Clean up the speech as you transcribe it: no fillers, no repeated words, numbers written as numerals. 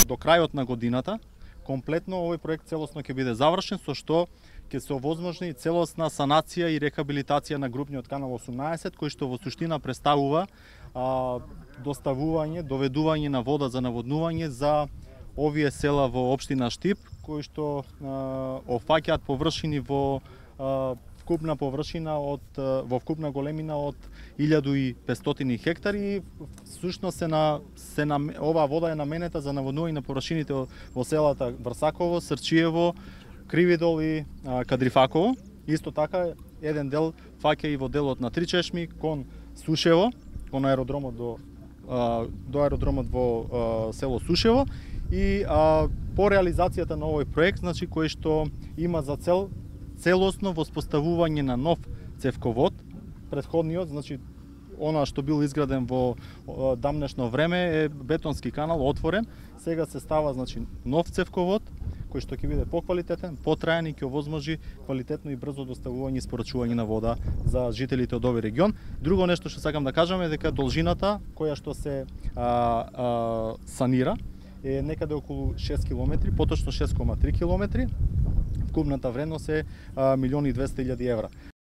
до крајот на годината комплетно овој проект целосно ќе биде завршен, со што ќе се овозможни целосна санација и рехабилитација на групниот канал 18, кој што во суштина представува доставување, доведување на вода за наводнување за овие села во општина Штип, кои што опфаќаат површини во вкупна површина во вкупна големина од 1500 хектари. Всушност оваа вода е наменета за наводнување на површините во селата Врсаково, Срчиево, Кривидол и Кадрифаково. Исто така еден дел фаќа и во делот на Тричешми кон Сушево, кон аеродромот до аеродромот во село Сушево. И по реализацијата на овој проект, значи кој што има за цел целосно воспоставување на нов цевковод. Претходниот, значи она што бил изграден во дамнешно време е бетонски канал отворен. Сега се става значи нов цевковод кој што ќе биде поквалитетен, потраен и ќе овозможи квалитетно и брзо доставување и испорачување на вода за жителите од овој регион. Друго нешто што сакам да кажам е дека должината која што се санира е некаде околу 6 км, поточно 6,3 км. Вкупната вредност е 1.200.000 евра.